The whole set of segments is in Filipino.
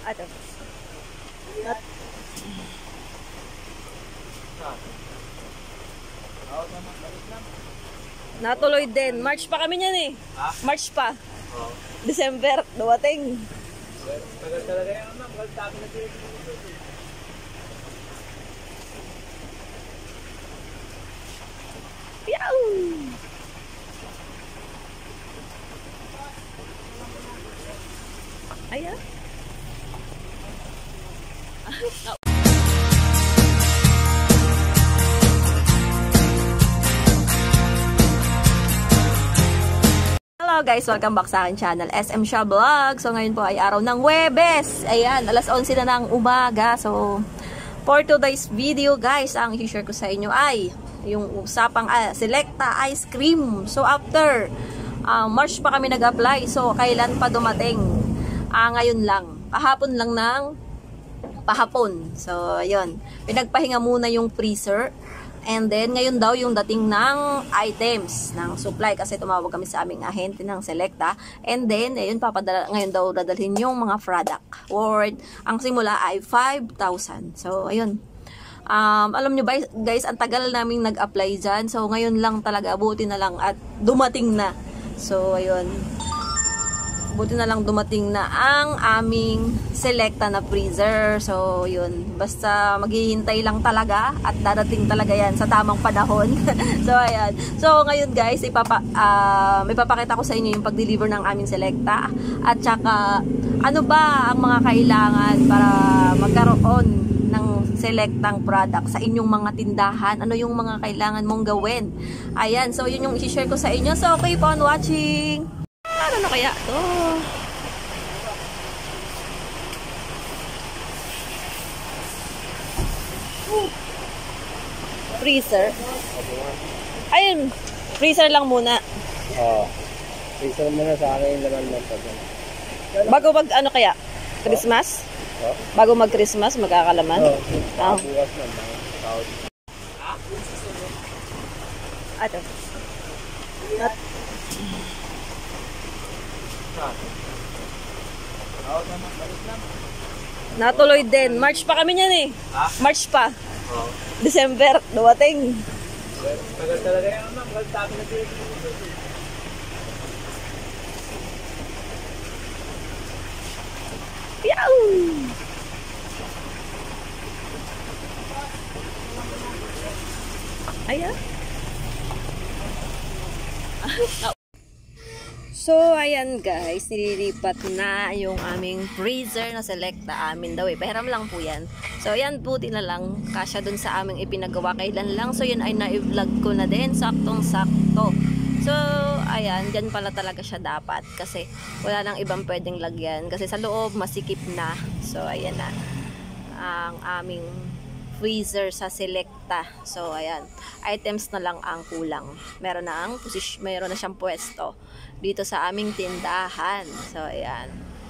Ato. Natuloy din. March pa kami niyan eh. Ha? March pa. Oh. December, dumating. Tagal talaga yan, ma'am. Tagal na dito. Piyaw! Ayan. Hello guys, welcome back sa aking channel SM Siya Vlog. So ngayon po ay araw ng Huwebes. Ayan, alas 11 na ng umaga. So for today's video guys, ang i-share ko sa inyo ay yung usapang Selecta ice cream. So after March pa kami nag-apply. So kailan pa dumating? Ngayon lang. Kahapon lang ng pahapon. So ayun, pinagpahinga muna yung freezer. And then, ngayon daw yung dating ng items, ng supply. Kasi tumawag kami sa aming ahente ng Selecta. And then, ayun, ngayon daw dadalhin yung mga product. Worth, ang simula ay 5,000. So, ayun. Alam nyo ba, guys, ang tagal naming nag-apply dyan. So, ngayon lang talaga, buti na lang at dumating na. So, ayun. Buti na lang dumating na ang aming Selecta na freezer. So, yun. Basta maghihintay lang talaga at darating talaga yan sa tamang panahon. So, ayan. So, ngayon guys, may papakita ko sa inyo yung pag-deliver ng aming Selecta. At saka, ano ba ang mga kailangan para magkaroon ng Selectang product sa inyong mga tindahan? Ano yung mga kailangan mong gawin? Ayan. So, yun yung i-share ko sa inyo. So, keep on watching! Ano na kaya to? Freezer. Ayun, freezer lang muna. Oo. Freezer muna sa akin yung laman ng pagkain. Bago mag ano kaya? Christmas? Bago mag Christmas, magkakalaman? Oo. Bukas naman. Ato. Natuloy din. March pa kami niyan eh. Ha? March pa. Oh. December, dumating. Tagal talaga yan, ma'am. Tagal na dito. Piyaw! Ayan. So, ayan guys, nililipat na yung aming freezer na Selecta amin daw eh. Pahiram lang po yan. So, ayan, buti na lang. Kasya dun sa aming ipinagawa kailan lang. So, yun ay na-vlog ko na din. Saktong-sakto. So, ayan, dyan pala talaga siya dapat. Kasi wala nang ibang pwedeng lagyan. Kasi sa loob, masikip na. So, ayan na. Ang aming freezer sa Selecta. So, ayan. Items na lang ang kulang. Meron na siyang pwesto dito sa aming tindahan. So, ayan.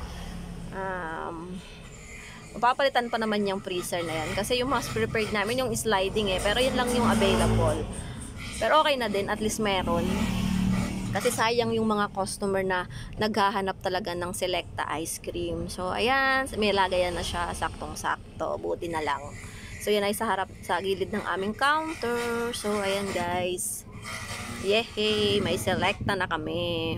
Papalitan pa naman yung freezer na yan. Kasi yung mas prepared namin, yung sliding eh. Pero yun lang yung available. Pero okay na din. At least meron. Kasi sayang yung mga customer na naghahanap talaga ng Selecta ice cream. So, ayan. May lagayan na siya. Saktong-sakto. Buti na lang. So, yan ay sa gilid ng aming counter. So, ayan guys. Yehey! May Selecta na kami.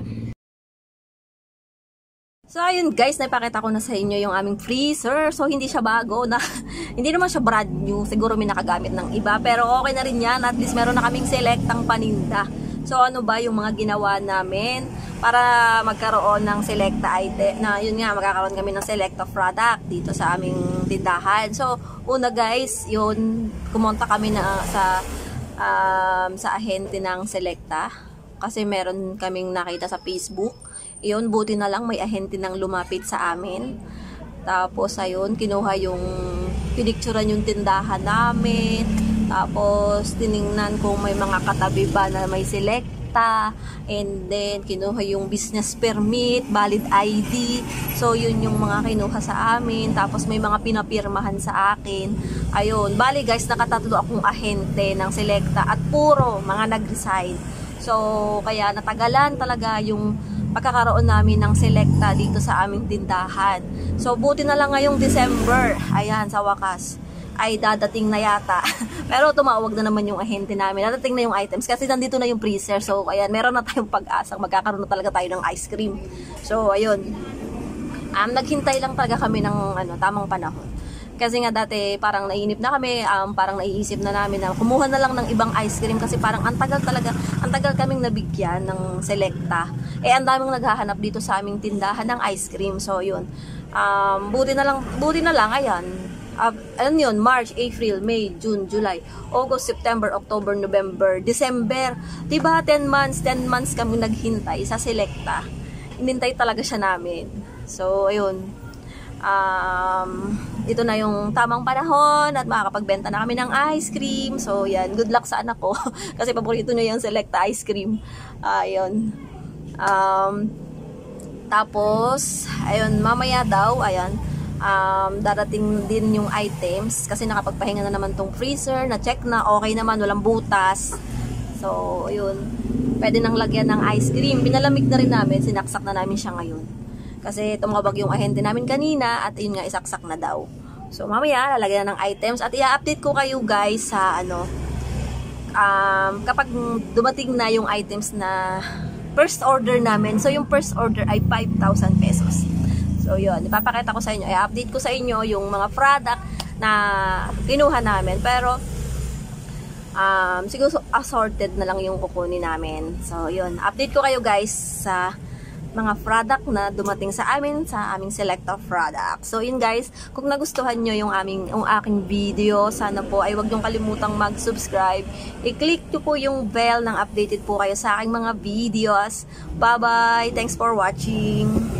So, ayun guys. Napakita ko na sa inyo yung aming freezer. So, hindi siya bago. Hindi naman siya brand new. Siguro may nakagamit ng iba. Pero okay na rin yan. At least meron na kaming Selectang paninda. So, ano ba yung mga ginawa namin para magkaroon ng Selecta item? Na yun nga, magkakaroon kami ng Selecta product dito sa aming tindahan. So, una guys, yun, kumonta kami na sa ahente ng Selecta. Kasi meron kaming nakita sa Facebook. Yun, buti na lang may ahente nang lumapit sa amin. Tapos, ayun, kinuha pinicturan yung tindahan namin. Tapos, tiningnan kung may mga katabi ba na may Selecta. And then, kinuha yung business permit, valid ID. So, yun yung mga kinuha sa amin. Tapos, may mga pinapirmahan sa akin. Ayun. Bali, guys, nakatatlo akong ahente ng Selecta. At puro mga nag-resign. So, kaya natagalan talaga yung pagkakaroon namin ng Selecta dito sa aming tindahan. So buti na lang ngayong December, ayan, sa wakas ay dadating na yata. Pero tumawag na naman yung ahente namin. Dadating na yung items kasi nandito na yung freezer. So ayan, meron na tayong pag-asang magkakaroon na talaga tayo ng ice cream. So ayun, naghintay lang talaga kami ng tamang panahon. Kasi nga dati parang nainip na kami, parang naiisip na namin na kumuha na lang ng ibang ice cream kasi parang ang tagal kaming nabigyan ng Selecta. Ang daming naghahanap dito sa aming tindahan ng ice cream. So yun, buti na lang, ayan. Yun, March, April, May, June, July, August, September, October, November, December. Diba 10 months kami naghintay sa Selecta. Hinintay talaga siya namin. So ayun, ito na yung tamang panahon at makakapagbenta na kami ng ice cream. So yan, good luck sa anak ko kasi paborito niya yung Selecta ice cream. Ayun. Tapos ayun, mamaya daw, ayan, darating din yung items kasi nakapagpahinga na naman tong freezer, na check na, okay naman, walang butas. So ayun, pwede nang lagyan ng ice cream. Pinalamig na rin namin, sinaksak na namin siya ngayon kasi tumawag yung ahente namin kanina at yun nga, isaksak na daw. So mamaya lalagyan ng items at i-update ko kayo guys sa kapag dumating na yung items na first order namin. So yung first order ay 5,000 pesos. So yun, ipapakita ko sa inyo, i-update ko sa inyo yung mga product na kinuha namin. Pero siguro assorted na lang yung kukunin namin. So yun, update ko kayo guys sa mga product na dumating sa aming Selecta product. So yun guys, kung nagustuhan nyo yung aking video, sana po ay wag nyong kalimutang mag-subscribe. I-click nyo po yung bell nang updated po kayo sa aking mga videos. Bye bye! Thanks for watching!